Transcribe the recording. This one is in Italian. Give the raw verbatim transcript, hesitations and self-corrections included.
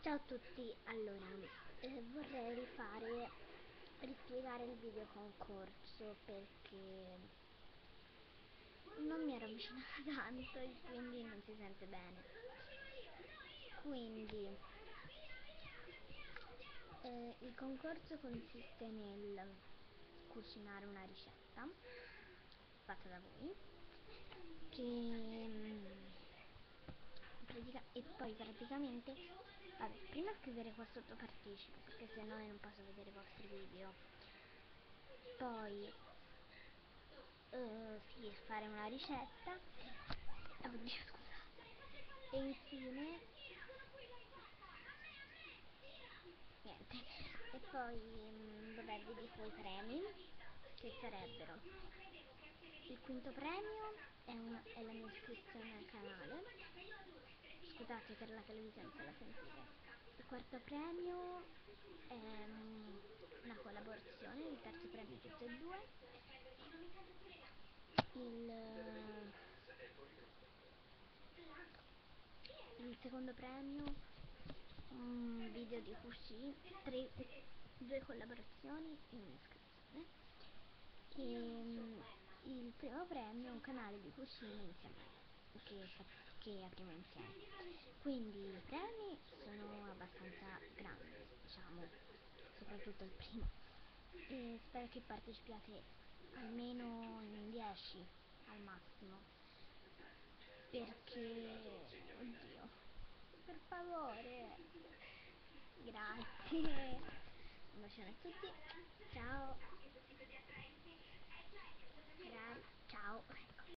Ciao a tutti, allora eh, vorrei rifare, rispiegare il video concorso perché non mi ero avvicinata tanto e quindi non si sente bene. Quindi eh, il concorso consiste nel cucinare una ricetta fatta da voi che mm, pratica- e poi praticamente vabbè, prima scrivere qua sotto partecipo perché se no io non posso vedere i vostri video, poi uh, sì, fare una ricetta, oddio scusate, e infine niente, e poi mh, vabbè vi dico i premi che sarebbero: il quinto premio è, un, è la mia iscrizione al canale, scusate per la televisione se la sentite. Il quarto premio è um, una collaborazione, il terzo premio tutte e due, il, il secondo premio un video di cucina, tre, due collaborazioni e un'iscrizione, e um, il primo premio è un canale di cucina insieme che, che apriamo insieme. Quindi i premi sono abbastanza grandi, diciamo, soprattutto il primo, e spero che partecipiate almeno in dieci al massimo, perché oddio, per favore, grazie, un bacione a tutti, ciao, ciao.